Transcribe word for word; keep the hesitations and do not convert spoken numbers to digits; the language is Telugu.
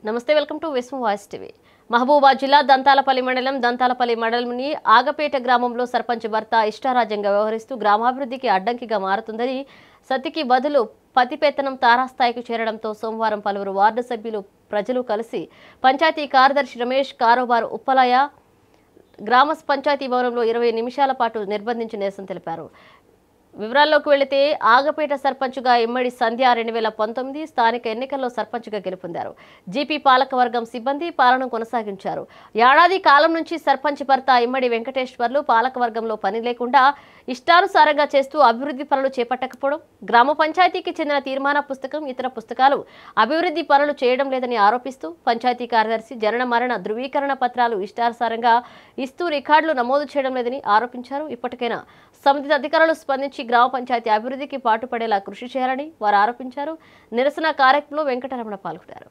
నమస్తే, welcome to Vishwa voice TV. Mahabubabad జిల్లా దంతాలపల్లి మండలం దంతాలపల్లి మండలంని ఆగపేట గ్రామంలో సర్పంచ్ భర్త ఇష్టారాజ్యంగా వ్యవహరిస్తూ గ్రామాభివృద్ధికి అడ్డంకిగా మారుతుందని, సతికి బదులు పతిపెత్తనం తారాస్థాయికి చేరడంతో సోమవారం పలువురు వార్డు సభ్యులు ప్రజలు కలిసి పంచాయతీ కార్యదర్శి రమేష్ కారోబార్ ఉప్పలయ గ్రామ పంచాయతీ భవనంలో ఇరవై నిమిషాల పాటు నిర్బంధించి నిరసన తెలిపారు. వివరాల్లోకి వెళితే ఆగపేట సర్పంచ్గా ఇమ్మడి సంధ్య రెండు వేల పంతొమ్మిది స్థానిక ఎన్నికల్లో సర్పంచ్గా గెలుపొందారు. జీపీ పాలకవర్గం సిబ్బంది పాలన కొనసాగించారు. ఏడాది కాలం నుంచి సర్పంచ్ భర్త ఇమ్మడి వెంకటేశ్వర్లు పాలకవర్గంలో పని లేకుండా ఇష్టానుసారంగా చేస్తూ అభివృద్ధి పనులు చేపట్టకపోవడం, గ్రామ పంచాయతీకి చెందిన తీర్మాన పుస్తకం, ఇతర పుస్తకాలు అభివృద్ధి పనులు చేయడం లేదని ఆరోపిస్తూ పంచాయతీ కార్యదర్శి జనన మరణ ధృవీకరణ పత్రాలు ఇష్టానుసారంగా ఇస్తూ రికార్డులు నమోదు చేయడం లేదని ఆరోపించారు. ఇప్పటికైనా సంబంధిత అధికారులు స్పందించి గ్రామ పంచాయతీ అభివృద్ధికి పాటుపడేలా కృషి చేయాలని వారు ఆరోపించారు. నిరసన కార్యక్రమంలో వెంకటరమణ పాల్గొన్నారు.